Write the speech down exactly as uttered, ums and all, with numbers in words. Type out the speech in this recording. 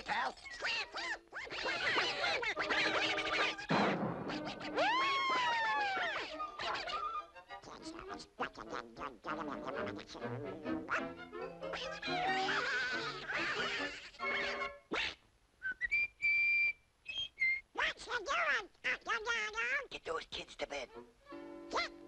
pal. What you doing? Get those kids to bed. Get